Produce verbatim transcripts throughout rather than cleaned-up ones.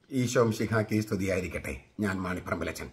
ഈശോ മിശിഹായ്ക്ക് സ്തുതിയായിരിക്കട്ടെ. ഞാൻ മാണിപ്പറമ്പിലച്ചൻ.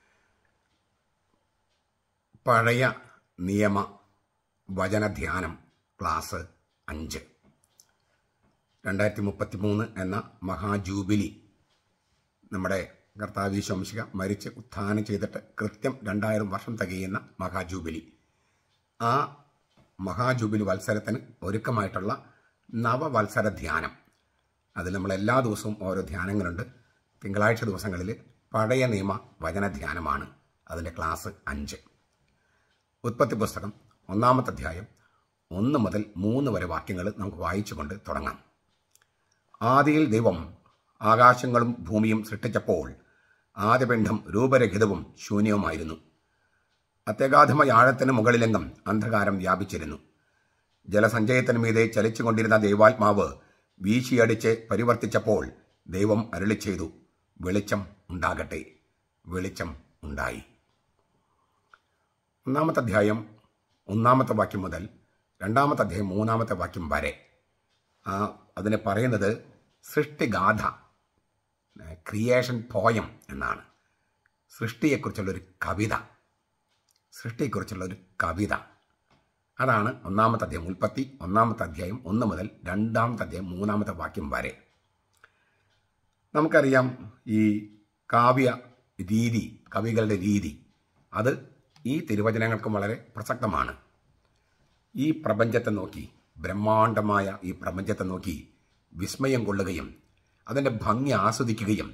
പഴയ നിയമ വചനധ്യാനം ക്ലാസ് അഞ്ച്. രണ്ടായിരത്തി മുപ്പത്തി മൂന്ന് എന്ന മഹാജൂബിലി, നമ്മുടെ കർത്താവ് ഈശോ മിശിഹ മരിച്ച് ഉത്ഥാനം ചെയ്തിട്ട് കൃത്യം രണ്ടായിരം വർഷം തികയുന്ന മഹാജൂബിലി, ആ മഹാജൂബിലി വത്സരത്തിന് ഒരുക്കമായിട്ടുള്ള നവവത്സര ധ്യാനം. അതിൽ നമ്മൾ എല്ലാ ദിവസവും ഓരോ ധ്യാനങ്ങളുണ്ട്. തിങ്കളാഴ്ച ദിവസങ്ങളിൽ പഴയ നിയമ വചനധ്യാനമാണ്. അതിൻ്റെ ക്ലാസ് അഞ്ച്. ഉൽപ്പത്തി പുസ്തകം ഒന്നാമത്തെ അധ്യായം ഒന്ന് മുതൽ മൂന്ന് വരെ വാക്യങ്ങൾ നമുക്ക് വായിച്ചുകൊണ്ട് തുടങ്ങാം. ആദിയിൽ ദൈവം ആകാശങ്ങളും ഭൂമിയും സൃഷ്ടിച്ചപ്പോൾ ആദ്യപിണ്ഡം രൂപരഹിതവും ശൂന്യവുമായിരുന്നു. അത്യഗാധമായ ആഴത്തിന് മുകളിലെങ്ങും അന്ധകാരം വ്യാപിച്ചിരുന്നു. ജലസഞ്ചയത്തിന് മീതെ ചലിച്ചുകൊണ്ടിരുന്ന ദൈവാത്മാവ് വീശിയടിച്ച് പരിവർത്തിച്ചപ്പോൾ ദൈവം അരുളി ചെയ്തു, വെളിച്ചം ഉണ്ടാകട്ടെ. വെളിച്ചം ഉണ്ടായി. ഒന്നാമത്തെ അധ്യായം ഒന്നാമത്തെ വാക്യം മുതൽ രണ്ടാമത്തെ അധ്യായം മൂന്നാമത്തെ വാക്യം വരെ ആ അതിനെ പറയുന്നത് സൃഷ്ടിഗാഥ, ക്രിയേഷൻ പോയം എന്നാണ്. സൃഷ്ടിയെക്കുറിച്ചുള്ളൊരു കവിത, സൃഷ്ടിയെക്കുറിച്ചുള്ളൊരു കവിത അതാണ് ഒന്നാമത്തെ അധ്യായം. ഉൽപ്പത്തി ഒന്നാമത്തെ അധ്യായം ഒന്ന് മുതൽ രണ്ടാമത്തെ അധ്യായം മൂന്നാമത്തെ വാക്യം വരെ. നമുക്കറിയാം, ഈ കാവ്യ രീതി, കവികളുടെ രീതി, അത് ഈ തിരുവചനങ്ങൾക്കും വളരെ പ്രസക്തമാണ്. ഈ പ്രപഞ്ചത്തെ നോക്കി, ബ്രഹ്മാണ്ഡമായ ഈ പ്രപഞ്ചത്തെ നോക്കി വിസ്മയം കൊള്ളുകയും അതിൻ്റെ ഭംഗി ആസ്വദിക്കുകയും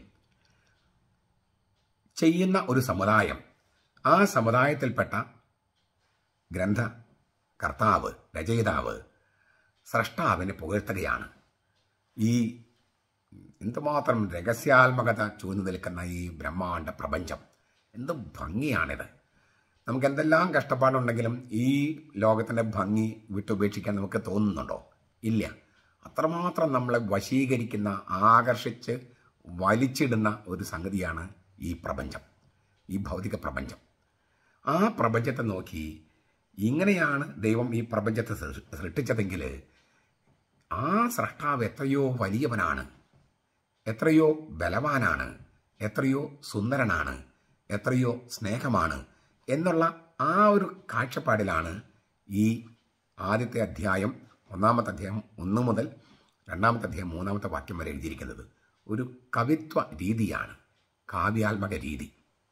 ചെയ്യുന്ന ഒരു സമുദായം, ആ സമുദായത്തിൽപ്പെട്ട ഗ്രന്ഥ കർത്താവ്, രചയിതാവ്, സ്രഷ്ടാവിനെ പുകഴ്ത്തുകയാണ്. ഈ എന്തുമാത്രം രഹസ്യാത്മകത ചൂഴ്ന്നു നിൽക്കുന്ന ഈ ബ്രഹ്മാണ്ഡ പ്രപഞ്ചം, എന്ത് ഭംഗിയാണിത്! നമുക്ക് എന്തെല്ലാം കഷ്ടപ്പാടുണ്ടെങ്കിലും ഈ ലോകത്തിൻ്റെ ഭംഗി വിട്ടുപേക്ഷിക്കാൻ നമുക്ക് തോന്നുന്നുണ്ടോ? ഇല്ല. അത്രമാത്രം നമ്മളെ വശീകരിക്കുന്ന, ആകർഷിച്ച് വലിച്ചിടുന്ന ഒരു സംഗതിയാണ് ഈ പ്രപഞ്ചം, ഈ ഭൗതിക പ്രപഞ്ചം. ആ പ്രപഞ്ചത്തെ നോക്കി ഇങ്ങനെയാണ് ദൈവം ഈ പ്രപഞ്ചത്തെ സൃഷ്ടിച്ചതെങ്കിൽ ആ സ്രഷ്ടാവ് എത്രയോ വലിയവനാണ്, എത്രയോ ബലവാനാണ്, എത്രയോ സുന്ദരനാണ്, എത്രയോ സ്നേഹമാണ് എന്നുള്ള ആ ഒരു കാഴ്ചപ്പാടിലാണ് ഈ ആദ്യത്തെ അധ്യായം, ഒന്നാമത്തെ അധ്യായം ഒന്ന് മുതൽ രണ്ടാമത്തെ അധ്യായം മൂന്നാമത്തെ വാക്യം വരെ എഴുതിയിരിക്കുന്നത്. ഒരു കവിത്വ രീതിയാണ്, കാവ്യാത്മക രീതി.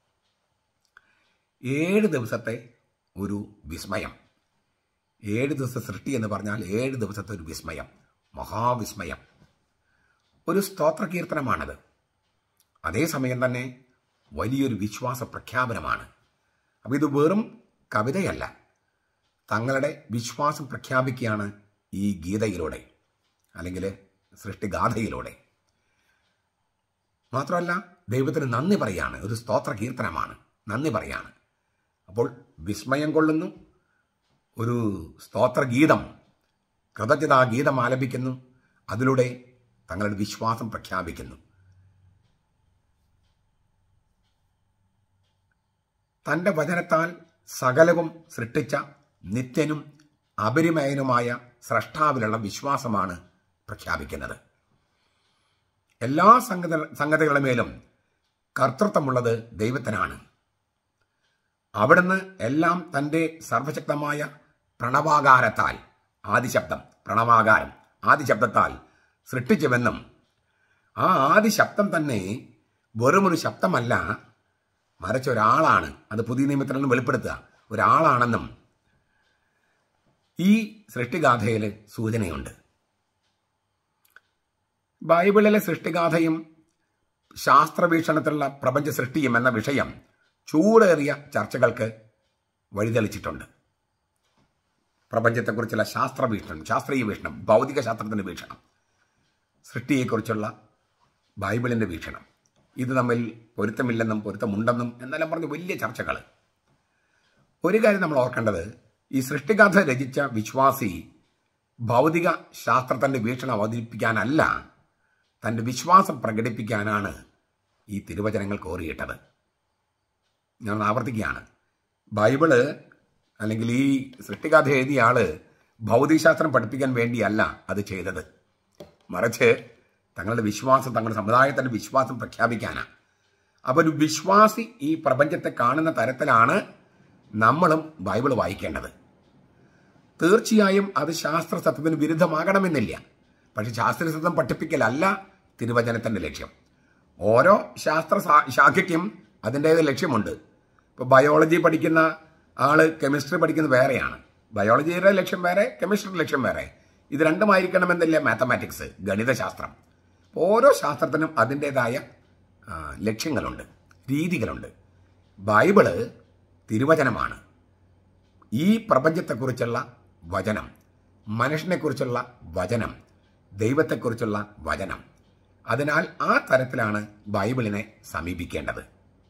ഏഴ് ദിവസത്തെ ഒരു വിസ്മയം, ഏഴ് ദിവസത്തെ സൃഷ്ടി എന്ന് പറഞ്ഞാൽ ഏഴ് ദിവസത്തെ ഒരു വിസ്മയം, മഹാവിസ്മയം, ഒരു സ്തോത്രകീർത്തനമാണത്. അതേസമയം തന്നെ വലിയൊരു വിശ്വാസ പ്രഖ്യാപനമാണ്. അപ്പം ഇത് വെറും കവിതയല്ല, തങ്ങളുടെ വിശ്വാസം പ്രഖ്യാപിക്കുകയാണ് ഈ ഗീതയിലൂടെ, അല്ലെങ്കിൽ സൃഷ്ടിഗാഥയിലൂടെ. മാത്രമല്ല, ദൈവത്തിന് നന്ദി പറയാണ്, ഒരു സ്തോത്ര കീർത്തനമാണ്, നന്ദി പറയാണ്. അപ്പോൾ വിസ്മയം കൊള്ളുന്നു, ഒരു സ്തോത്രഗീതം, കൃതജ്ഞതാഗീതം ആലപിക്കുന്നു, അതിലൂടെ തങ്ങളുടെ വിശ്വാസം പ്രഖ്യാപിക്കുന്നു. തൻ്റെ വചനത്താൽ സകലവും സൃഷ്ടിച്ച നിത്യനും അപരിമയനുമായ സ്രഷ്ടാവിലുള്ള വിശ്വാസമാണ് പ്രഖ്യാപിക്കുന്നത്. എല്ലാ സംഗതി സംഗതികളുടെ മേലും കർത്തൃത്വമുള്ളത് ദൈവത്തിനാണ്. അവിടുന്ന് എല്ലാം തൻ്റെ സർവശക്തമായ പ്രണവാകാരത്താൽ, ആദിശബ്ദം, പ്രണവാകാരം, ആദിശബ്ദത്താൽ സൃഷ്ടിച്ചുവെന്നും ആ ആദിശബ്ദം തന്നെ വെറുമൊരു ശബ്ദമല്ല, മറിച്ച് ഒരാളാണ്, അത് പുതിയ നിയമത്തിൽ നിന്ന് വെളിപ്പെടുത്തുക, ഒരാളാണെന്നും ഈ സൃഷ്ടിഗാഥയിൽ സൂചനയുണ്ട്. ബൈബിളിലെ സൃഷ്ടിഗാഥയും ശാസ്ത്രവീക്ഷണത്തിലുള്ള പ്രപഞ്ച സൃഷ്ടിയും എന്ന വിഷയം ചൂടേറിയ ചർച്ചകൾക്ക് വഴിതെളിച്ചിട്ടുണ്ട്. പ്രപഞ്ചത്തെക്കുറിച്ചുള്ള ശാസ്ത്രവീക്ഷണം, ശാസ്ത്രീയ വീക്ഷണം, ഭൗതിക ശാസ്ത്രത്തിൻ്റെ വീക്ഷണം, സൃഷ്ടിയെക്കുറിച്ചുള്ള ബൈബിളിൻ്റെ വീക്ഷണം, ഇത് തമ്മിൽ പൊരുത്തമില്ലെന്നും പൊരുത്തമുണ്ടെന്നും എന്നെല്ലാം പറഞ്ഞ് വലിയ ചർച്ചകൾ. ഒരു കാര്യം നമ്മൾ ഓർക്കേണ്ടത്, ഈ സൃഷ്ടിഗാഥ രചിച്ച വിശ്വാസി ഭൗതിക ശാസ്ത്രത്തിൻ്റെ വീക്ഷണം അവതരിപ്പിക്കാനല്ല, തൻ്റെ വിശ്വാസം പ്രകടിപ്പിക്കാനാണ് ഈ തിരുവചനങ്ങൾ കോറിയിട്ടത്. ഞാൻ ആവർത്തിക്കുകയാണ്, ബൈബിള് അല്ലെങ്കിൽ ഈ സൃഷ്ടിഗാഥ എഴുതിയ ആള് ഭൗതികശാസ്ത്രം പഠിപ്പിക്കാൻ വേണ്ടിയല്ല അത് ചെയ്തത്, മറിച്ച് തങ്ങളുടെ വിശ്വാസം, തങ്ങളുടെ സമുദായത്തിൻ്റെ വിശ്വാസം പ്രഖ്യാപിക്കാനാണ്. അപ്പോൾ ഒരു വിശ്വാസി ഈ പ്രപഞ്ചത്തെ കാണുന്ന തരത്തിലാണ് നമ്മളും ബൈബിൾ വായിക്കേണ്ടത്. തീർച്ചയായും അത് ശാസ്ത്ര സത്യത്തിന് വിരുദ്ധമാകണമെന്നില്ല. പക്ഷെ ശാസ്ത്രീയ സത്യം പഠിപ്പിക്കലല്ല തിരുവചനത്തിൻ്റെ ലക്ഷ്യം. ഓരോ ശാസ്ത്ര ശാഖയ്ക്കും അതിൻ്റേത് ലക്ഷ്യമുണ്ട്. ഇപ്പോൾ ബയോളജി പഠിക്കുന്ന ആൾ കെമിസ്ട്രി പഠിക്കുന്നത് വേറെയാണ്. ബയോളജിയുടെ ലക്ഷ്യം വേറെ, കെമിസ്ട്രിയുടെ ലക്ഷ്യം വേറെ. ഇത് രണ്ടുമായിരിക്കണമെന്നില്ല മാത്തമാറ്റിക്സ്, ഗണിതശാസ്ത്രം. ഓരോ ശാസ്ത്രത്തിനും അതിൻ്റേതായ ലക്ഷ്യങ്ങളുണ്ട്, രീതികളുണ്ട്. ബൈബിള് തിരുവചനമാണ്. ഈ പ്രപഞ്ചത്തെക്കുറിച്ചുള്ള വചനം, മനുഷ്യനെക്കുറിച്ചുള്ള വചനം, ദൈവത്തെക്കുറിച്ചുള്ള വചനം. അതിനാൽ ആ തരത്തിലാണ് ബൈബിളിനെ സമീപിക്കേണ്ടത്.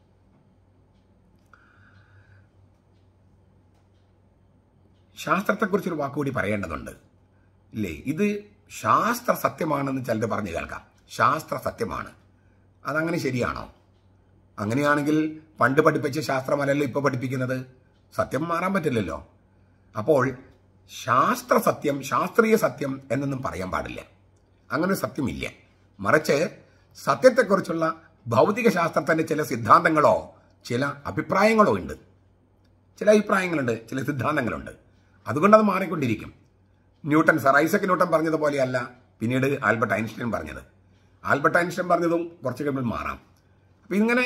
ശാസ്ത്രത്തെക്കുറിച്ചൊരു വാക്കുകൂടി പറയേണ്ടതുണ്ട് ഇല്ലേ? ഇത് ശാസ്ത്ര സത്യമാണെന്ന് ചിലർ പറഞ്ഞു കേൾക്കാം. ശാസ്ത്ര സത്യമാണ്, അതങ്ങനെ ശരിയാണോ? അങ്ങനെയാണെങ്കിൽ പണ്ട് പഠിപ്പിച്ച ശാസ്ത്രമല്ലല്ലോ ഇപ്പോൾ പഠിപ്പിക്കുന്നത്. സത്യം മാറാൻ പറ്റില്ലല്ലോ. അപ്പോൾ ശാസ്ത്ര സത്യം, ശാസ്ത്രീയ സത്യം എന്നൊന്നും പറയാൻ പാടില്ല. അങ്ങനെ സത്യമില്ല. മറിച്ച് സത്യത്തെക്കുറിച്ചുള്ള ഭൗതിക ശാസ്ത്രത്തിൻ്റെ ചില സിദ്ധാന്തങ്ങളോ ചില അഭിപ്രായങ്ങളോ ഉണ്ട്. ചില അഭിപ്രായങ്ങളുണ്ട്, ചില സിദ്ധാന്തങ്ങളുണ്ട്. അതുകൊണ്ടത് മാറിക്കൊണ്ടിരിക്കും. ന്യൂട്ടൻ, സർ ഐസക് ന്യൂട്ടൻ പറഞ്ഞതുപോലെയല്ല പിന്നീട് ആൽബർട്ട് ഐൻസ്റ്റൈൻ പറഞ്ഞത്. ആൽബർട്ട് ഐൻസ്റ്റൈൻ പറഞ്ഞതും കുറച്ച് കഴിയുമ്പോൾ മാറാം. അപ്പം ഇങ്ങനെ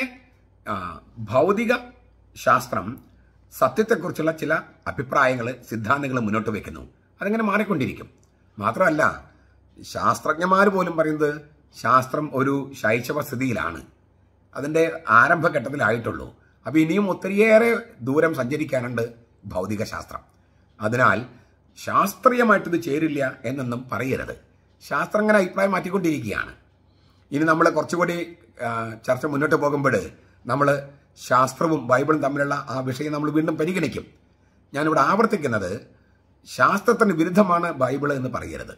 ഭൗതിക ശാസ്ത്രം സത്യത്തെക്കുറിച്ചുള്ള ചില അഭിപ്രായങ്ങൾ, സിദ്ധാന്തങ്ങൾ മുന്നോട്ട് വയ്ക്കുന്നു. അതിങ്ങനെ മാറിക്കൊണ്ടിരിക്കും. മാത്രമല്ല, ശാസ്ത്രജ്ഞന്മാർ പോലും പറയുന്നത് ശാസ്ത്രം ഒരു ശൈശവ സ്ഥിതിയിലാണ്, അതിൻ്റെ ആരംഭഘട്ടത്തിലായിട്ടുള്ളൂ. അപ്പോൾ ഇനിയും ഒത്തിരിയേറെ ദൂരം സഞ്ചരിക്കാനുണ്ട് ഭൗതിക ശാസ്ത്രം. അതിനാൽ ശാസ്ത്രീയമായിട്ടിത് ചേരില്ല എന്നൊന്നും പറയരുത്. ശാസ്ത്രം അങ്ങനെ അഭിപ്രായം മാറ്റിക്കൊണ്ടിരിക്കുകയാണ്. ഇനി നമ്മൾ കുറച്ചുകൂടി ചർച്ച മുന്നോട്ട് പോകുമ്പോൾ നമ്മൾ ശാസ്ത്രവും ബൈബിളും തമ്മിലുള്ള ആ വിഷയം നമ്മൾ വീണ്ടും പരിഗണിക്കും. ഞാനിവിടെ ആവർത്തിക്കുന്നത്, ശാസ്ത്രത്തിന് വിരുദ്ധമാണ് ബൈബിൾ എന്ന് പറയരുത്.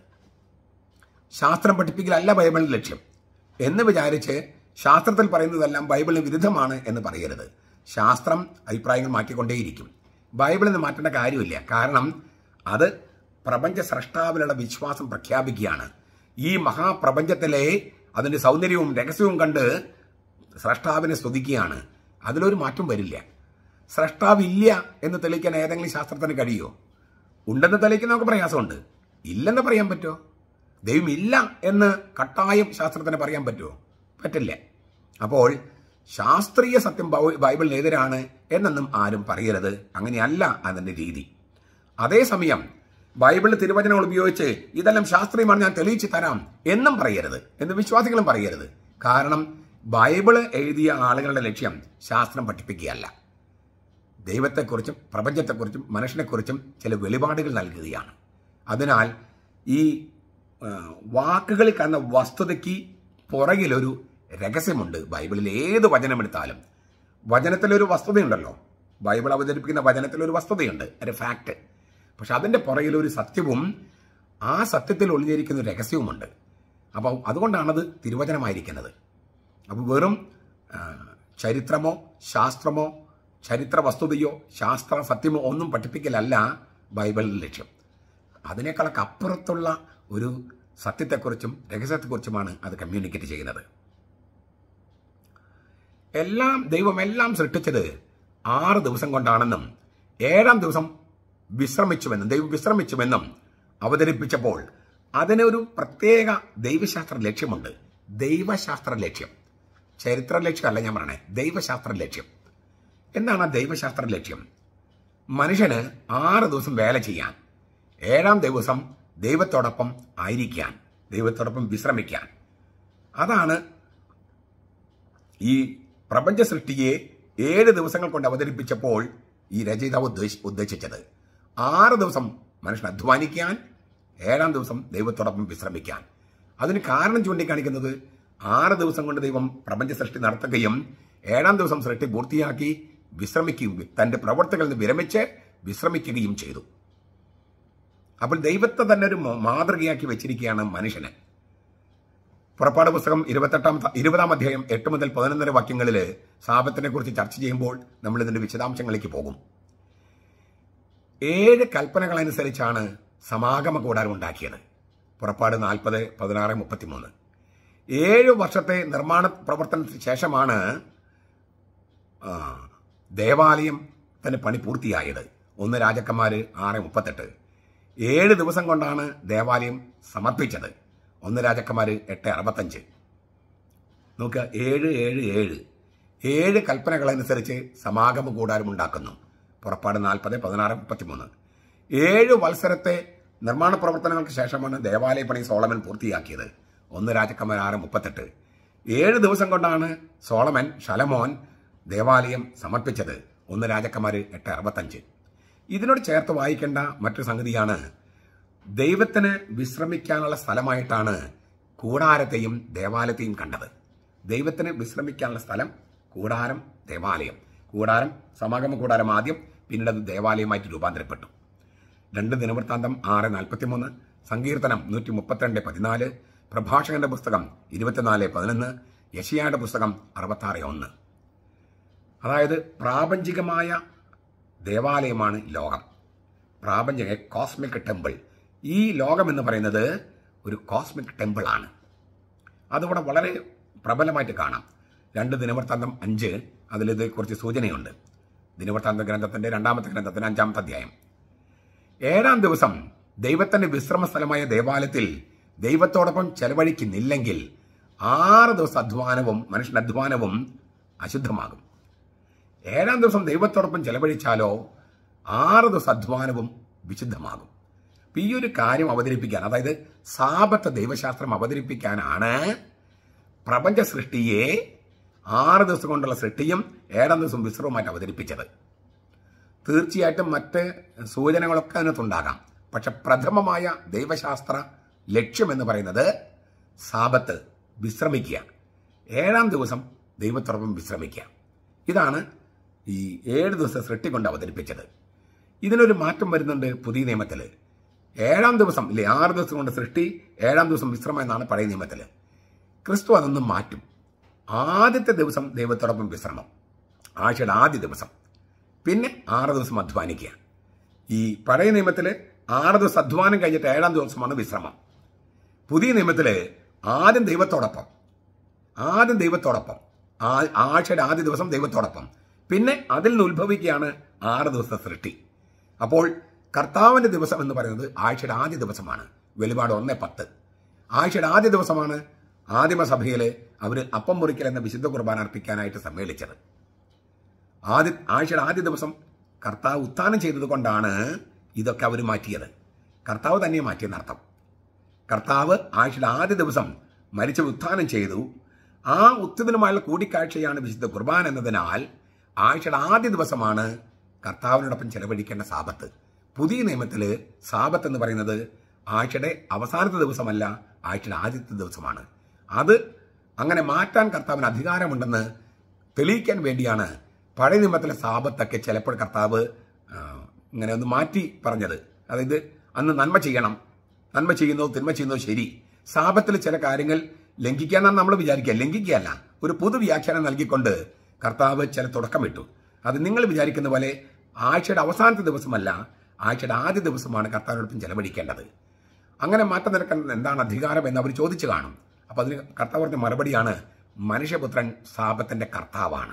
ശാസ്ത്രം പഠിപ്പിക്കലല്ല ബൈബിളിൻ്റെ ലക്ഷ്യം എന്ന് വിചാരിച്ച് ശാസ്ത്രത്തിൽ പറയുന്നതെല്ലാം ബൈബിളിന് വിരുദ്ധമാണ് എന്ന് പറയരുത്. ശാസ്ത്രം അഭിപ്രായങ്ങൾ മാറ്റിക്കൊണ്ടേയിരിക്കും. ബൈബിളിന് മാറ്റേണ്ട കാര്യമില്ല. കാരണം അത് പ്രപഞ്ച സ്രഷ്ടാവിലുള്ള വിശ്വാസം പ്രഖ്യാപിക്കുകയാണ്. ഈ മഹാപ്രപഞ്ചത്തിലെ അതിൻ്റെ സൗന്ദര്യവും രഹസ്യവും കണ്ട് സ്രഷ്ടാവിനെ സ്തുതിക്കുകയാണ്. അതിലൊരു മാറ്റം വരില്ല. സ്രഷ്ടാവില്ല എന്ന് തെളിയിക്കാൻ ഏതെങ്കിലും ശാസ്ത്രത്തിന് കഴിയുമോ? ഉണ്ടെന്ന് തെളിയിക്കാൻ നമുക്ക് പ്രയാസമുണ്ട്. ഇല്ലെന്ന് പറയാൻ പറ്റുമോ? ദൈവം ഇല്ല എന്ന് കട്ടായം ശാസ്ത്രത്തിന് പറയാൻ പറ്റുമോ? പറ്റില്ല. അപ്പോൾ ശാസ്ത്രീയ സത്യം ബൈബിളിനെതിരാണ് എന്നൊന്നും ആരും പറയരുത്. അങ്ങനെയല്ല അതിൻ്റെ രീതി. അതേസമയം ബൈബിളിൽ തിരുവചനങ്ങൾ ഉപയോഗിച്ച് ഇതെല്ലാം ശാസ്ത്രീയമാണ്, ഞാൻ തെളിയിച്ചു തരാം എന്നും പറയരുത്, എന്ന് വിശ്വാസികളും പറയരുത്. കാരണം ബൈബിള് എഴുതിയ ആളുകളുടെ ലക്ഷ്യം ശാസ്ത്രം പഠിപ്പിക്കുകയല്ല. ദൈവത്തെക്കുറിച്ചും പ്രപഞ്ചത്തെക്കുറിച്ചും മനുഷ്യനെക്കുറിച്ചും ചില വെളിപാടുകൾ നൽകുകയാണ്. അതിനാൽ ഈ വാക്കുകളിൽ കാണുന്ന വസ്തുതയ്ക്ക് പുറകിലൊരു രഹസ്യമുണ്ട്. ബൈബിളിൽ ഏത് വചനമെടുത്താലും വചനത്തിലൊരു വസ്തുതയുണ്ടല്ലോ. ബൈബിൾ അവതരിപ്പിക്കുന്ന വചനത്തിലൊരു വസ്തുതയുണ്ട്, ഒരു ഫാക്റ്റ്. പക്ഷെ അതിൻ്റെ പുറകിലൊരു സത്യവും ആ സത്യത്തിൽ ഒളിഞ്ഞിരിക്കുന്ന ഒരു രഹസ്യവുമുണ്ട്. അപ്പോൾ അതുകൊണ്ടാണത് തിരുവചനമായിരിക്കുന്നത്. അപ്പോൾ വെറും ചരിത്രമോ ശാസ്ത്രമോ ചരിത്ര വസ്തുതയോ ശാസ്ത്ര സത്യമോ ഒന്നും പഠിപ്പിക്കലല്ല ബൈബിളിൻ്റെ ലക്ഷ്യം. അതിനേക്കാളൊക്കെ അപ്പുറത്തുള്ള ഒരു സത്യത്തെക്കുറിച്ചും രഹസ്യത്തെക്കുറിച്ചുമാണ് അത് കമ്മ്യൂണിക്കേറ്റ് ചെയ്യുന്നത്. എല്ലാം ദൈവമെല്ലാം സൃഷ്ടിച്ചത് ആറ് ദിവസം കൊണ്ടാണെന്നും ഏഴാം ദിവസം വിശ്രമിച്ചുവെന്നും ദൈവം വിശ്രമിച്ചുവെന്നും അവതരിപ്പിച്ചപ്പോൾ അതിനൊരു പ്രത്യേക ദൈവശാസ്ത്ര ലക്ഷ്യമുണ്ട്. ദൈവശാസ്ത്ര ലക്ഷ്യം, ചരിത്ര ലക്ഷ്യമല്ല ഞാൻ പറയണേ, ദൈവശാസ്ത്ര ലക്ഷ്യം. എന്താണ് ആ ദൈവശാസ്ത്ര ലക്ഷ്യം? മനുഷ്യന് ആറ് ദിവസം വേല ചെയ്യാൻ, ഏഴാം ദിവസം ദൈവത്തോടൊപ്പം ആയിരിക്കാൻ, ദൈവത്തോടൊപ്പം വിശ്രമിക്കാൻ. അതാണ് ഈ പ്രപഞ്ച സൃഷ്ടിയെ ഏഴ് ദിവസങ്ങൾ കൊണ്ട് അവതരിപ്പിച്ചപ്പോൾ ഈ രചയിതാവ് ഉദ്ദേശ ഉദ്ദേശിച്ചത് ആറ് ദിവസം മനുഷ്യൻ അധ്വാനിക്കാൻ, ഏഴാം ദിവസം ദൈവത്തോടൊപ്പം വിശ്രമിക്കാൻ. അതിന് കാരണം ചൂണ്ടിക്കാണിക്കുന്നത് ആറ് ദിവസം കൊണ്ട് ദൈവം പ്രപഞ്ച സൃഷ്ടി നടത്തുകയും ഏഴാം ദിവസം സൃഷ്ടി പൂർത്തിയാക്കി വിശ്രമിക്കുകയും തൻ്റെ പ്രവർത്തികളിൽ നിന്ന് വിരമിച്ച് വിശ്രമിക്കുകയും ചെയ്തു. അപ്പോൾ ദൈവത്തെ തന്നെ ഒരു മാതൃകയാക്കി വെച്ചിരിക്കുകയാണ് മനുഷ്യന്. പുറപ്പാട് പുസ്തകം ഇരുപത്തെട്ടാം ഇരുപതാം അധ്യായം എട്ട് മുതൽ പതിനൊന്നര വാക്യങ്ങളിൽ സാബത്തിനെ കുറിച്ച് ചർച്ച ചെയ്യുമ്പോൾ നമ്മൾ ഇതിന്റെ വിശദാംശങ്ങളിലേക്ക് പോകും. ഏഴ് കൽപ്പനകളനുസരിച്ചാണ് സമാഗമ കൂടാരം ഉണ്ടാക്കിയത്. പുറപ്പാട് നാൽപ്പത് പതിനാറ് മുപ്പത്തിമൂന്ന്. ഏഴു വർഷത്തെ നിർമ്മാണ പ്രവർത്തനത്തിന് ശേഷമാണ് ദേവാലയത്തിന് പണി പൂർത്തിയായത്. ഒന്ന് രാജാക്കന്മാര് ആറ് മുപ്പത്തെട്ട്. ഏഴ് ദിവസം കൊണ്ടാണ് ദേവാലയം സമർപ്പിച്ചത്. ഒന്ന് രാജാക്കന്മാര് എട്ട് അറുപത്തഞ്ച്. നോക്കുക, ഏഴ് ഏഴ് ഏഴ് ഏഴ് കൽപ്പനകളനുസരിച്ച് സമാഗമ കൂടാരം ഉണ്ടാക്കുന്നു. പുറപ്പാട് നാൽപ്പത് പതിനാറ് മുപ്പത്തിമൂന്ന്. ഏഴ് വത്സരത്തെ നിർമ്മാണ പ്രവർത്തനങ്ങൾക്ക് ശേഷമാണ് ദേവാലയ പണി സോളമൻ പൂർത്തിയാക്കിയത്. ഒന്ന് രാജാക്കന്മാർ ആറ് മുപ്പത്തെട്ട്. ഏഴ് ദിവസം കൊണ്ടാണ് സോളമൻ ശലോമോൻ ദേവാലയം സമർപ്പിച്ചത്. ഒന്ന് രാജാക്കന്മാർ എട്ട് അറുപത്തഞ്ച്. ഇതിനോട് ചേർത്ത് വായിക്കേണ്ട മറ്റൊരു സംഗതിയാണ്, ദൈവത്തിന് വിശ്രമിക്കാനുള്ള സ്ഥലമായിട്ടാണ് കൂടാരത്തെയും ദേവാലയത്തെയും കണ്ടത്. ദൈവത്തിന് വിശ്രമിക്കാനുള്ള സ്ഥലം കൂടാരം, ദേവാലയം. കൂടാരം സമാഗമ കൂടാരം ആദ്യം, പിന്നീട് അത് ദേവാലയമായിട്ട് രൂപാന്തരപ്പെട്ടു. രണ്ട് ദിനവൃത്താന്തം ആറ് നാൽപ്പത്തിമൂന്ന്, സങ്കീർത്തനം നൂറ്റി മുപ്പത്തിരണ്ട് പതിനാല്, പ്രഭാഷകന്റെ പുസ്തകം ഇരുപത്തിനാല് പതിനൊന്ന്, യെശയ്യായുടെ പുസ്തകം അറുപത്താറ് ഒന്ന്. അതായത് പ്രാപഞ്ചികമായ ദേവാലയമാണ് ലോകം. പ്രാപഞ്ചിക കോസ്മിക് ടെമ്പിൾ. ഈ ലോകം എന്ന് പറയുന്നത് ഒരു കോസ്മിക് ടെമ്പിൾ ആണ്. അതിവിടെ വളരെ പ്രബലമായിട്ട് കാണാം. രണ്ട് ദിനവൃത്താന്തം അഞ്ച്, അതിലിത് കുറച്ച് സൂചനയുണ്ട്. ദിനവൃത്താന്ത ഗ്രന്ഥത്തിന്റെ രണ്ടാമത്തെ ഗ്രന്ഥത്തിന്റെ അഞ്ചാമത്തെ അധ്യായം. ഏഴാം ദിവസം ദൈവത്തിന്റെ വിശ്രമ സ്ഥലമായ ദേവാലയത്തിൽ ദൈവത്തോടൊപ്പം ചെലവഴിക്കുന്നില്ലെങ്കിൽ ആറ് ദിവസം അധ്വാനവും മനുഷ്യന്റെ അധ്വാനവും അശുദ്ധമാകും. ഏഴാം ദിവസം ദൈവത്തോടൊപ്പം ചെലവഴിച്ചാലോ ആറ് ദിവസം അധ്വാനവും വിശുദ്ധമാകും. ഈ ഒരു കാര്യം അവതരിപ്പിക്കാൻ, അതായത് സാബത്ത് ദൈവശാസ്ത്രം അവതരിപ്പിക്കാനാണ് പ്രപഞ്ച സൃഷ്ടിയെ ആറ് ദിവസം കൊണ്ടുള്ള സൃഷ്ടിയും ഏഴാം ദിവസം വിശ്രമമായിട്ട് അവതരിപ്പിച്ചത്. തീർച്ചയായിട്ടും മറ്റ് സൂചനകളൊക്കെ അതിനകത്തുണ്ടാകാം. പക്ഷെ പ്രഥമമായ ദൈവശാസ്ത്ര ലക്ഷ്യം എന്ന് പറയുന്നത് സാബത്ത്, വിശ്രമിക്കുക. ഏഴാം ദിവസം ദൈവത്തോടൊപ്പം വിശ്രമിക്കുക. ഇതാണ് ഈ ഏഴ് ദിവസം സൃഷ്ടി കൊണ്ട് അവതരിപ്പിച്ചത്. ഇതിനൊരു മാറ്റം വരുന്നുണ്ട് പുതിയ നിയമത്തിൽ. ഏഴാം ദിവസം ഇല്ലേ, ആറ് ദിവസം കൊണ്ട് സൃഷ്ടി, ഏഴാം ദിവസം വിശ്രമം എന്നാണ് പഴയ നിയമത്തിൽ. ക്രിസ്തു അതൊന്നും മാറ്റും. ആദ്യത്തെ ദിവസം ദൈവത്തോടൊപ്പം വിശ്രമം, ആഴ്ചയുടെ ആദ്യ ദിവസം. പിന്നെ ആറ് ദിവസം അധ്വാനിക്കുക. ഈ പഴയ നിയമത്തിൽ ആറ് ദിവസം അധ്വാനം കഴിഞ്ഞിട്ട് ഏഴാം ദിവസമാണ് വിശ്രമം. പുതിയ നിയമത്തിൽ ആദ്യം ദൈവത്തോടൊപ്പം ആദ്യം ദൈവത്തോടൊപ്പം ആഴ്ചയുടെ ആദ്യ ദിവസം ദൈവത്തോടൊപ്പം, പിന്നെ അതിൽ നിന്ന് ഉത്ഭവിക്കുകയാണ് ആറ് ദിവസത്തെ സൃഷ്ടി. അപ്പോൾ കർത്താവിന്റെ ദിവസം എന്ന് പറയുന്നത് ആഴ്ചയുടെ ആദ്യ ദിവസമാണ്. വെളിപാട് ഒന്ന് പത്ത്. ആഴ്ചയുടെ ആദ്യ ദിവസമാണ് ആദിമസഭയിൽ അവർ അപ്പം മുറിക്കൽ എന്ന വിശുദ്ധ കുർബാന അർപ്പിക്കാനായിട്ട് സമ്മേളിച്ചത്. ആദ്യ ആഴ്ചയുടെ ആദ്യ ദിവസം കർത്താവ് ഉത്ഥാനം ചെയ്തത് കൊണ്ടാണ് ഇതൊക്കെ അവർ മാറ്റിയത്. കർത്താവ് തന്നെ മാറ്റിയെന്നർത്ഥം. കർത്താവ് ആഴ്ചയുടെ ആദ്യ ദിവസം മരിച്ച ഉത്ഥാനം ചെയ്തു. ആ ഉത്ഥിതനുമായുള്ള കൂടിക്കാഴ്ചയാണ് വിശുദ്ധ കുർബാന എന്നതിനാൽ ആഴ്ചയുടെ ആദ്യ ദിവസമാണ് കർത്താവിനോടൊപ്പം ചെലവഴിക്കേണ്ട സാബത്ത്. പുതിയ നിയമത്തിൽ സാബത്ത് എന്ന് പറയുന്നത് ആഴ്ചയുടെ അവസാനത്തെ ദിവസമല്ല, ആഴ്ചയുടെ ആദ്യത്തെ ദിവസമാണ്. അത് അങ്ങനെ മാറ്റാൻ കർത്താവിന് അധികാരമുണ്ടെന്ന് തെളിയിക്കാൻ വേണ്ടിയാണ് പഴയ നിയമത്തിലെ സാബത്തൊക്കെ ചിലപ്പോൾ കർത്താവ് ഇങ്ങനെ ഒന്ന് മാറ്റി പറഞ്ഞത്. അതായത് അന്ന് നന്മ ചെയ്യണം, നന്മ ചെയ്യുന്നോ തിന്മ ചെയ്യുന്നോ ശരി. സാബത്തിൽ ചില കാര്യങ്ങൾ ലംഘിക്കാനാണ് നമ്മൾ വിചാരിക്കുക, ലംഘിക്കുകയല്ല, ഒരു പൊതുവ്യാഖ്യാനം നൽകിക്കൊണ്ട് കർത്താവ് ചില തുടക്കമിട്ടു. അത് നിങ്ങൾ വിചാരിക്കുന്ന പോലെ ആഴ്ചയുടെ അവസാനത്തെ ദിവസമല്ല, ആഴ്ചയുടെ ആദ്യ ദിവസമാണ് കർത്താവിനോടൊപ്പം ചെലവഴിക്കേണ്ടത്. അങ്ങനെ മാറ്റം നിരക്കാൻ എന്താണ് അധികാരം എന്ന് അവർ ചോദിച്ചു കാണും. അപ്പൊ അതിന് കർത്താവ് പറഞ്ഞ മറുപടിയാണ്, മനുഷ്യപുത്രൻ സാബത്തിന്റെ കർത്താവാണ്.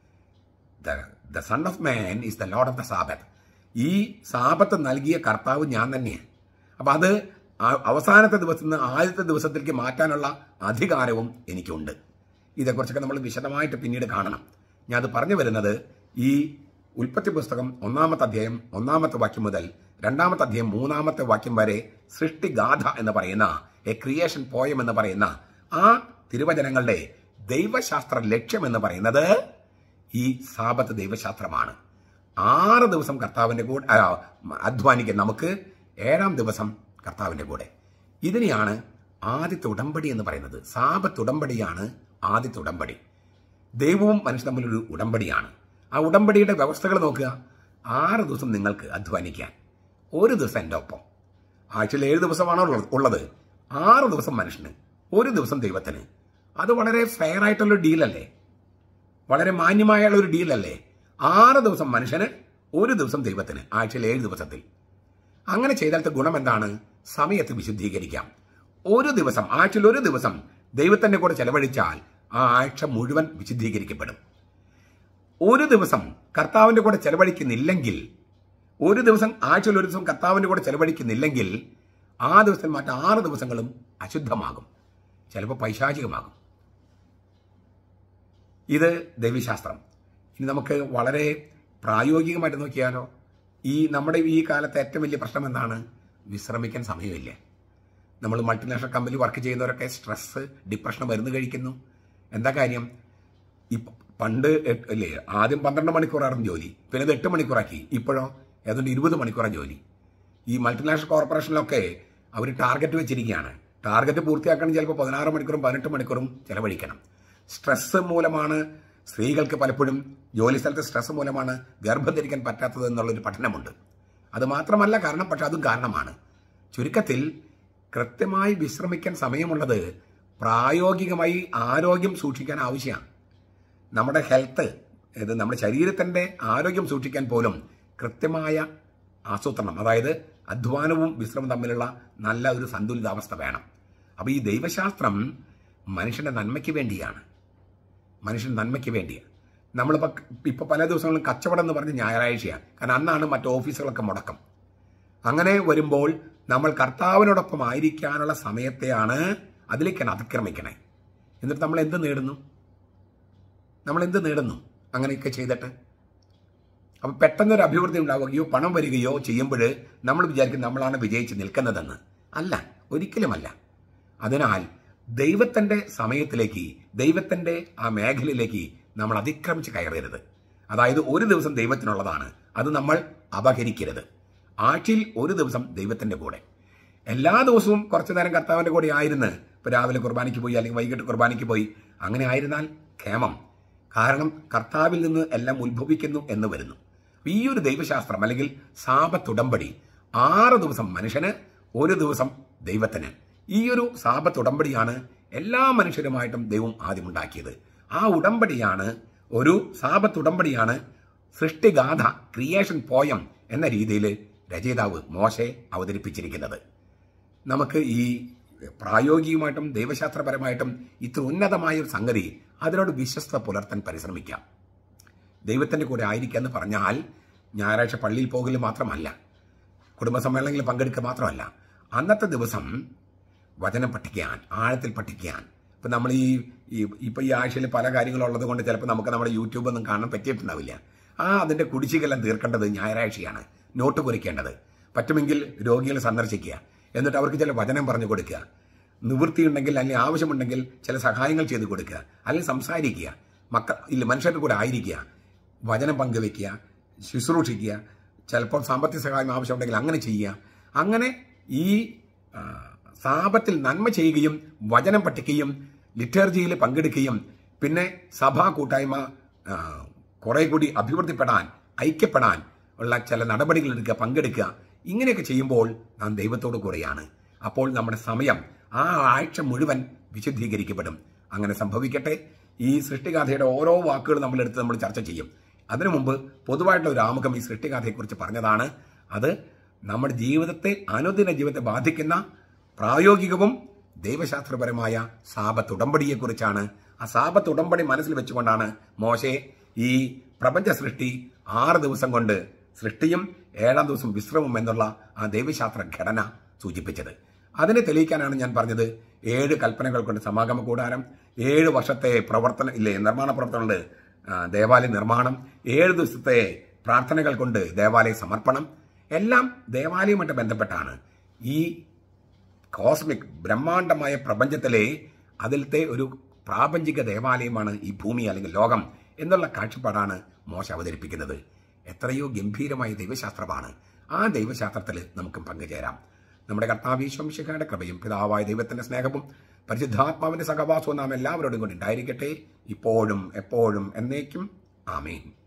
The son of man is the lord of the sabbath. ഈ സാബത്ത് നൽകിയ കർത്താവ് ഞാൻ തന്നെയാണ്. അപ്പൊ അത് അവസാനത്തെ ദിവസത്തിൽ നിന്ന് ആദ്യത്തെ ദിവസത്തിലേക്ക് മാറ്റാനുള്ള അധികാരവും എനിക്കുണ്ട്. ഇതേക്കുറിച്ചൊക്കെ നമ്മൾ വിശദമായിട്ട് പിന്നീട് കാണണം. ഞാൻ അത് പറഞ്ഞു വരുന്നത്, ഈ ഉൽപ്പത്തി പുസ്തകം ഒന്നാമത്തെ അധ്യായം ഒന്നാമത്തെ വാക്യം മുതൽ രണ്ടാമത്തെ അധ്യായം മൂന്നാമത്തെ വാക്യം വരെ സൃഷ്ടിഗാഥ എന്ന് പറയുന്ന എ ക്രിയേഷൻ പോയം എന്ന് പറയുന്ന ആ തിരുവചനങ്ങളുടെ ദൈവശാസ്ത്ര ലക്ഷ്യം എന്ന് പറയുന്നത് ഈ സാബത്ത് ദൈവശാസ്ത്രമാണ്. ആറ് ദിവസം കർത്താവിന്റെ കൂടെ അധ്വാനിക്കാൻ നമുക്ക്, ഏഴാം ദിവസം കർത്താവിന്റെ കൂടെ. ഇതിനെയാണ് ആദ്യത്തെ ഉടമ്പടി എന്ന് പറയുന്നത്. സാബത്ത് ഉടമ്പടിയാണ് ആദ്യത്തെ ഉടമ്പടി. ദൈവവും മനുഷ്യൻ തമ്മിലൊരു ഉടമ്പടിയാണ്. ആ ഉടമ്പടിയുടെ വ്യവസ്ഥകൾ നോക്കുക. ആറ് ദിവസം നിങ്ങൾക്ക് അധ്വാനിക്കാൻ, ഒരു ദിവസം എൻ്റെ ഒപ്പം. ആഴ്ചയിൽ ഏഴ് ദിവസമാണോ ഉള്ളത്, ആറ് ദിവസം മനുഷ്യന്, ഒരു ദിവസം ദൈവത്തിന്. അത് വളരെ ഫെയർ ആയിട്ടുള്ളൊരു ഡീലല്ലേ, വളരെ മാന്യമായുള്ള ഒരു ഡീലല്ലേ. ആറ് ദിവസം മനുഷ്യന്, ഒരു ദിവസം ദൈവത്തിന്, ആഴ്ചയിൽ ഏഴ് ദിവസത്തിൽ. അങ്ങനെ ചെയ്താലത്തെ ഗുണം എന്താണ്? സമയത്ത് വിശുദ്ധീകരിക്കാം. ഒരു ദിവസം, ആഴ്ചയിൽ ഒരു ദിവസം ദൈവത്തിൻ്റെ കൂടെ ചെലവഴിച്ചാൽ ആ ആഴ്ച മുഴുവൻ വിശുദ്ധീകരിക്കപ്പെടും. ഒരു ദിവസം കർത്താവിൻ്റെ കൂടെ ചെലവഴിക്കുന്നില്ലെങ്കിൽ, ഒരു ദിവസം ആഴ്ചയിൽ ഒരു ദിവസം കർത്താവിൻ്റെ കൂടെ ചെലവഴിക്കുന്നില്ലെങ്കിൽ ആ ദിവസത്തിൽ മറ്റ് ആറ് ദിവസങ്ങളും അശുദ്ധമാകും, ചിലപ്പോൾ പൈശാചികമാകും. ഇത് ദൈവശാസ്ത്രം. ഇനി നമുക്ക് വളരെ പ്രായോഗികമായിട്ട് നോക്കിയാലോ? ഈ നമ്മുടെ ഈ കാലത്തെ ഏറ്റവും വലിയ പ്രശ്നം എന്താണ്? വിശ്രമിക്കാൻ സമയമില്ല. നമ്മൾ മൾട്ടിനാഷണൽ കമ്പനി വർക്ക് ചെയ്യുന്നവരൊക്കെ സ്ട്രെസ്, ഡിപ്രഷൻ മരുന്ന് കഴിക്കുന്നു. എന്താ കാര്യം? ഇപ്പം പണ്ട് അല്ലേ ആദ്യം പന്ത്രണ്ട് മണിക്കൂറായിരുന്നു ജോലി, പിന്നെ അത് എട്ട് മണിക്കൂറാക്കി, ഇപ്പോഴോ ഏതാണ്ട് ഇരുപത് മണിക്കൂറാണ് ജോലി. ഈ മൾട്ടിനാഷണൽ കോർപ്പറേഷനിലൊക്കെ അവർ ടാർഗറ്റ് വെച്ചിരിക്കുകയാണ്. ടാർഗറ്റ് പൂർത്തിയാക്കണം ചിലപ്പോൾ പതിനാറ് മണിക്കൂറും പതിനെട്ട് മണിക്കൂറും ചെലവഴിക്കണം. സ്ട്രെസ് മൂലമാണ് സ്ത്രീകൾക്ക് പലപ്പോഴും ജോലി സ്ഥലത്ത് സ്ട്രെസ് മൂലമാണ് ഗർഭം ധരിക്കാൻ പറ്റാത്തത് എന്നുള്ളൊരു പഠനമുണ്ട്. അത് മാത്രമല്ല കാരണം, പക്ഷെ അതും കാരണമാണ്. ചുരുക്കത്തിൽ കൃത്യമായി വിശ്രമിക്കാൻ സമയമുള്ളത് പ്രായോഗികമായി ആരോഗ്യം സൂക്ഷിക്കാൻ ആവശ്യമാണ്. നമ്മുടെ ഹെൽത്ത്, ഇത് നമ്മുടെ ശരീരത്തിൻ്റെ ആരോഗ്യം സൂക്ഷിക്കാൻ പോലും കൃത്യമായ ആസൂത്രണം, അതായത് അധ്വാനവും വിശ്രമവും തമ്മിലുള്ള നല്ല ഒരു സന്തുലിതാവസ്ഥ വേണം. അപ്പോൾ ഈ ദൈവശാസ്ത്രം മനുഷ്യൻ്റെ നന്മയ്ക്ക് വേണ്ടിയാണ്, മനുഷ്യൻ്റെ നന്മയ്ക്ക് വേണ്ടിയാണ്. നമ്മളിപ്പോൾ ഇപ്പോൾ പല ദിവസങ്ങളും കച്ചവടം എന്ന് പറഞ്ഞ് ഞായറാഴ്ചയാണ്, കാരണം അന്നാണ് മറ്റ് ഓഫീസുകളൊക്കെ മുടക്കം. അങ്ങനെ വരുമ്പോൾ നമ്മൾ കർത്താവിനോടൊപ്പം ആയിരിക്കാനുള്ള സമയത്തെയാണ് അതിലേക്കാണ് അതിക്രമിക്കണേ. എന്നിട്ട് നമ്മൾ എന്ത് നേടുന്നു? നമ്മൾ എന്ത് നേടുന്നു അങ്ങനെയൊക്കെ ചെയ്തിട്ട്? അപ്പം പെട്ടെന്നൊരു അഭിവൃദ്ധി ഉണ്ടാവുകയോ പണം വരികയോ ചെയ്യുമ്പോൾ നമ്മൾ വിചാരിക്കും നമ്മളാണ് വിജയിച്ച് നിൽക്കുന്നതെന്ന്. അല്ല, ഒരിക്കലുമല്ല. അതിനാൽ ദൈവത്തിൻ്റെ സമയത്തിലേക്ക്, ദൈവത്തിൻ്റെ ആ മേഖലയിലേക്ക് നമ്മൾ അതിക്രമിച്ച് കയറരുത്. അതായത് ഒരു ദിവസം ദൈവത്തിനുള്ളതാണ്, അത് നമ്മൾ അപഹരിക്കരുത്. ആഴ്ചയിൽ ഒരു ദിവസം ദൈവത്തിൻ്റെ കൂടെ, എല്ലാ ദിവസവും കുറച്ചു നേരം കർത്താവിൻ്റെ കൂടെ ആയിരുന്ന്, ഇപ്പോൾ രാവിലെ കുർബാനയ്ക്ക് പോയി അല്ലെങ്കിൽ വൈകിട്ട് കുർബാനയ്ക്ക് പോയി, അങ്ങനെ ആയിരുന്നാൽ ക്ഷേമം. കാരണം കർത്താവിൽ നിന്ന് എല്ലാം ഉത്ഭവിക്കുന്നു എന്ന് വരുന്നു. ഈ ഒരു ദൈവശാസ്ത്രം അല്ലെങ്കിൽ സാപത്തുടമ്പടി, ആറ് ദിവസം മനുഷ്യന്, ഒരു ദിവസം ദൈവത്തിന്. ഈ ഒരു സാപത്തുടമ്പടിയാണ് എല്ലാ മനുഷ്യരുമായിട്ടും ദൈവം ആദ്യം ഉണ്ടാക്കിയത്. ആ ഉടമ്പടിയാണ്, ഒരു സാപത്തുടമ്പടിയാണ് സൃഷ്ടിഗാഥ, ക്രിയേഷൻ പോയം എന്ന രീതിയിൽ രചയിതാവ് മോശെ അവതരിപ്പിച്ചിരിക്കുന്നത്. നമുക്ക് ഈ പ്രായോഗികമായിട്ടും ദൈവശാസ്ത്രപരമായിട്ടും ഇത്ര ഉന്നതമായ ഒരു സംഗതി, അതിനോട് വിശ്വസ്ത പുലർത്താൻ പരിശ്രമിക്കാം. ദൈവത്തിൻ്റെ കൂടെ ആയിരിക്കുക എന്ന് പറഞ്ഞാൽ ഞായറാഴ്ച പള്ളിയിൽ പോകൽ മാത്രമല്ല, കുടുംബസമ്മേളനങ്ങളിൽ പങ്കെടുക്കുക മാത്രമല്ല, അന്നത്തെ ദിവസം വചനം പഠിക്കാൻ, ആഴത്തിൽ പഠിക്കാൻ. ഇപ്പം നമ്മൾ ഈ ഇപ്പം ഈ ആഴ്ചയിൽ പല കാര്യങ്ങളുള്ളത് കൊണ്ട് ചിലപ്പോൾ നമുക്ക് നമ്മുടെ യൂട്യൂബ് ഒന്നും കാണാൻ പറ്റിയിട്ടുണ്ടാവില്ല. ആ അതിൻ്റെ കുടിശ്ശികെല്ലാം തീർക്കേണ്ടത് ഞായറാഴ്ചയാണ്. നോട്ട് കുറിക്കേണ്ടത്. പറ്റുമെങ്കിൽ രോഗികളെ സന്ദർശിക്കുക, എന്നിട്ട് അവർക്ക് ചില വചനം പറഞ്ഞു കൊടുക്കുക. നിവൃത്തിയുണ്ടെങ്കിൽ അല്ലെങ്കിൽ ആവശ്യമുണ്ടെങ്കിൽ ചില സഹായങ്ങൾ ചെയ്ത് കൊടുക്കുക, അല്ലെങ്കിൽ സംസാരിക്കുക, മക്കൾ ഇല്ല മനുഷ്യരുടെ കൂടെ ആയിരിക്കുക, വചനം പങ്കുവെക്കുക, ശുശ്രൂഷിക്കുക. ചിലപ്പോൾ സാമ്പത്തിക സഹായം ആവശ്യമുണ്ടെങ്കിൽ അങ്ങനെ ചെയ്യുക. അങ്ങനെ ഈ സാപത്തിൽ നന്മ ചെയ്യുകയും വചനം പഠിക്കുകയും ലിറ്റർജിയിൽ പങ്കെടുക്കുകയും പിന്നെ സഭാ കൂട്ടായ്മ കുറെ കൂടി അഭിവൃദ്ധിപ്പെടാൻ, ഐക്യപ്പെടാൻ ഉള്ള ചില നടപടികൾ എടുക്കുക, പങ്കെടുക്കുക. ഇങ്ങനെയൊക്കെ ചെയ്യുമ്പോൾ നാം ദൈവത്തോടു കൂടെയാണ്. അപ്പോൾ നമ്മുടെ സമയം ആ ആഴ്ച മുഴുവൻ വിശുദ്ധീകരിക്കപ്പെടും. അങ്ങനെ സംഭവിക്കട്ടെ. ഈ സൃഷ്ടിഗാഥയുടെ ഓരോ വാക്കുകളും നമ്മളെടുത്ത് നമ്മൾ ചർച്ച ചെയ്യും. അതിനു മുമ്പ് പൊതുവായിട്ടുള്ള ഒരു ആമുഖം ഈ സൃഷ്ടിഗാഥയെക്കുറിച്ച് പറഞ്ഞതാണ്. അത് നമ്മുടെ ജീവിതത്തെ, അനുദിന ജീവിതത്തെ ബാധിക്കുന്ന പ്രായോഗികവും ദൈവശാസ്ത്രപരമായ സാപത്തുടമ്പടിയെക്കുറിച്ചാണ്. ആ സാപത്തുടമ്പടി മനസ്സിൽ വെച്ചുകൊണ്ടാണ് മോശെ ഈ പ്രപഞ്ച സൃഷ്ടി ആറ് ദിവസം കൊണ്ട് സൃഷ്ടിയും ഏഴാം ദിവസം വിശ്രമം എന്നുള്ള ആ ദൈവശാസ്ത്ര ഘടന സൂചിപ്പിച്ചത്. അതിനെ തെളിയിക്കാനാണ് ഞാൻ പറഞ്ഞത് ഏഴ് കൽപ്പനകൾ കൊണ്ട് സമാഗമ കൂടാരം, ഏഴ് വർഷത്തെ പ്രവർത്തനം ഇല്ലേ നിർമ്മാണ പ്രവർത്തനമുണ്ട്, ദേവാലയ നിർമ്മാണം, ഏഴ് ദിവസത്തെ പ്രാർത്ഥനകൾ കൊണ്ട് ദേവാലയ സമർപ്പണം, എല്ലാം ദേവാലയവുമായിട്ട് ബന്ധപ്പെട്ടാണ്. ഈ കോസ്മിക് ബ്രഹ്മാണ്ഡമായ പ്രപഞ്ചത്തിലെ അതിലത്തെ ഒരു പ്രാപഞ്ചിക ദേവാലയമാണ് ഈ ഭൂമി അല്ലെങ്കിൽ ലോകം എന്നുള്ള കാഴ്ചപ്പാടാണ് മോശ അവതരിപ്പിക്കുന്നത്. എത്രയോ ഗംഭീരമായ ദൈവശാസ്ത്രമാണ്. ആ ദൈവശാസ്ത്രത്തിൽ നമുക്കും പങ്കുചേരാം. നമ്മുടെ കർത്താവ് ഈശോ മിശിഹായുടെ കൃപയും പിതാവായ ദൈവത്തിന്റെ സ്നേഹവും പരിശുദ്ധാത്മാവിന്റെ സഹവാസവും നാം എല്ലാവരോടും കൊണ്ട് ഉണ്ടായിരിക്കട്ടെ, ഇപ്പോഴും എപ്പോഴും എന്നേക്കും. ആമേൻ.